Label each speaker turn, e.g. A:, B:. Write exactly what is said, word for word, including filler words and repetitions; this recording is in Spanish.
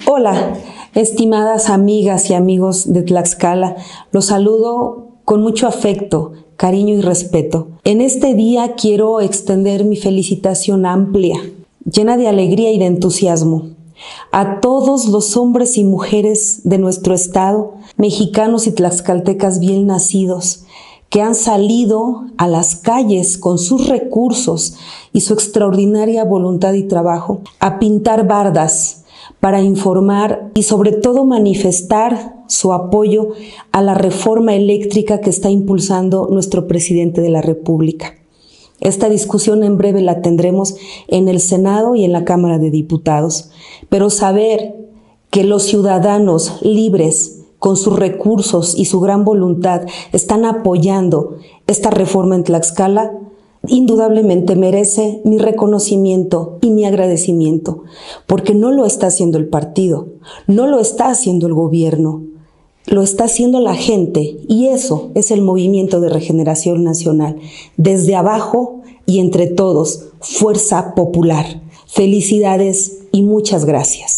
A: Hola, estimadas amigas y amigos de Tlaxcala, los saludo con mucho afecto, cariño y respeto. En este día quiero extender mi felicitación amplia, llena de alegría y de entusiasmo, a todos los hombres y mujeres de nuestro estado, mexicanos y tlaxcaltecas bien nacidos, que han salido a las calles con sus recursos y su extraordinaria voluntad y trabajo a pintar bardas para informar y sobre todo manifestar su apoyo a la reforma eléctrica que está impulsando nuestro presidente de la República. Esta discusión en breve la tendremos en el Senado y en la Cámara de Diputados, pero saber que los ciudadanos libres con sus recursos y su gran voluntad están apoyando esta reforma en Tlaxcala, indudablemente merece mi reconocimiento y mi agradecimiento, porque no lo está haciendo el partido, no lo está haciendo el gobierno, lo está haciendo la gente, y eso es el Movimiento de Regeneración Nacional, desde abajo y entre todos, fuerza popular. Felicidades y muchas gracias.